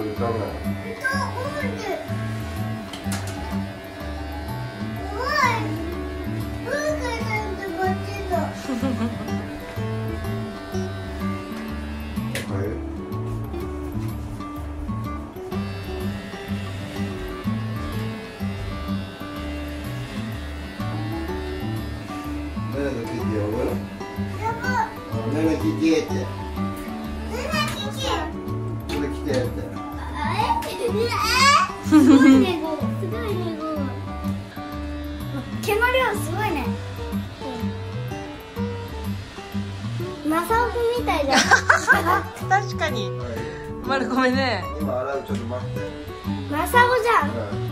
こでダメ。 すごいね、すごいね、毛の量すごいね。マサオくんみたいだ。 確かに。まるごめんね。 今洗う、ちょっと待って。 マサオじゃん。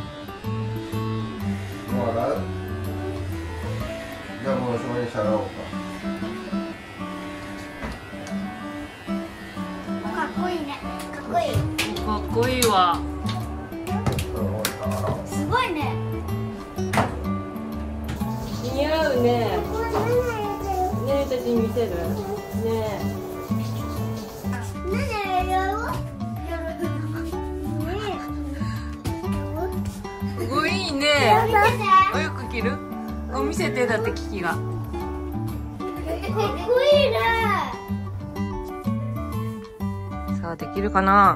もう洗う。じゃあもうそこに洗おうか。 かっこいいね。かっこいい。 かっこいいわ。 すごいね。 似合うね。ねえ、たちに見せる。ねえ。すごいいいね。およく着る。見せて、だってキキが。 かっこいいね。 さあ、できるかな。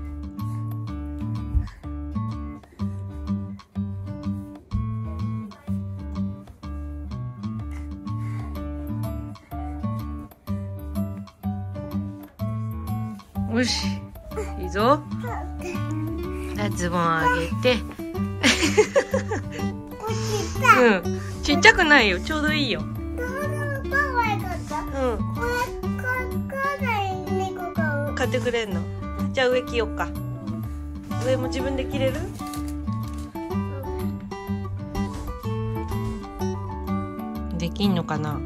よし、いいぞ。ズボン上げて。うん、ちっちゃくないよ、ちょうどいいよ。うん。買ってくれんの。じゃあ上着よっか。上も自分で着れる？できんのかな。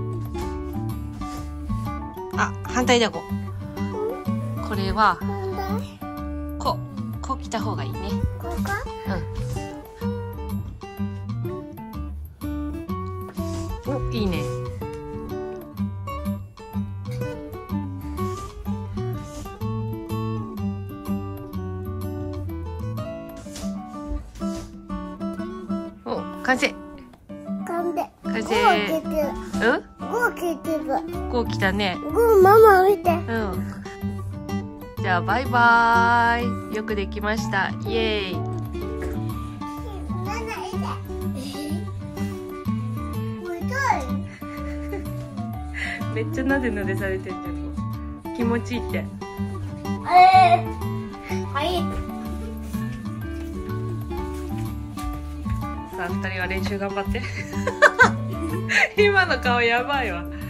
あ、反対だこ。これはこう着た方がいいね。うん。お、いいね。お、完成。完成。うん？こう着たね。 ママ見て。 うん。じゃあバイバーイ。よくできました。イエーイ。めっちゃなでなでされてんじゃん。気持ちいいって。 はい。 さあ2人は練習頑張って。今の顔やばいわ。